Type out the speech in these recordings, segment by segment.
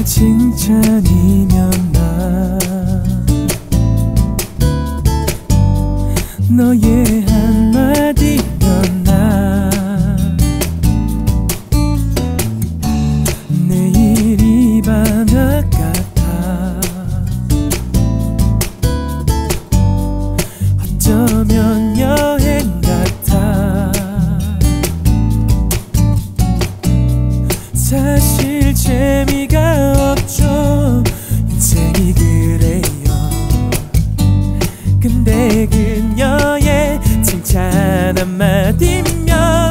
칭찬이면 나 너의 한마디면 나 내일이 밤낮 같아 어쩌면 여행 같아 사실 재미가 없죠 인생이 그래요 근데 그녀의 칭찬 한마디면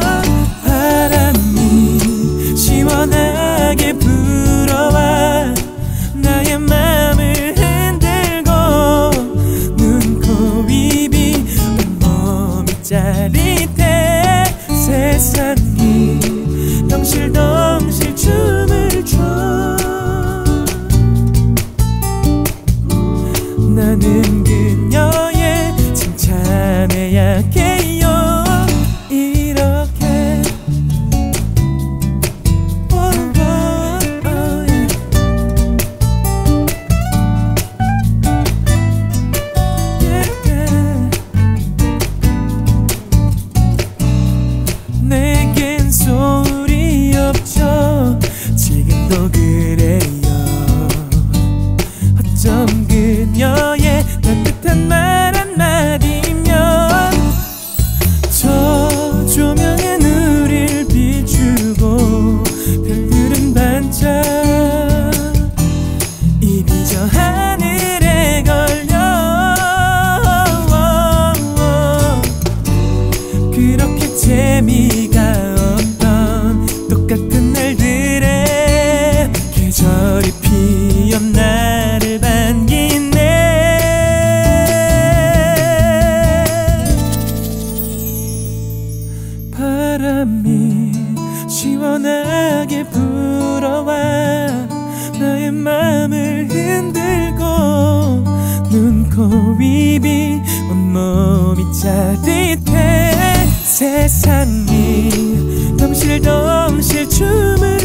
바람이 시원하게 불어와 나의 맘을 흔들고 눈, 코, 입이 온몸이 짜릿해 세상이 덩실덩실 춤을 춰 나는 그녀의 칭찬에 약해요 이렇게 내겐 소울이 없죠 지금도 그래요 어쩜 그녀의 따뜻한 말 한마디면 저 조명에 우릴 비추고 별들은 반짝 입이 저 하늘에 걸려 그렇게 재미가 없던 똑같은 날들에 계절이 피어 나를 반기네 바람이 시원하게 불어와 나의 맘을 흔들고 눈, 코, 입이 온몸이 짜릿해 세상이 덩실덩실 춤을